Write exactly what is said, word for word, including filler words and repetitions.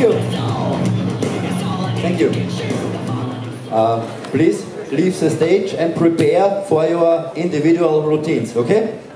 you. Thank you. Uh, please leave the stage and prepare for your individual routines, okay?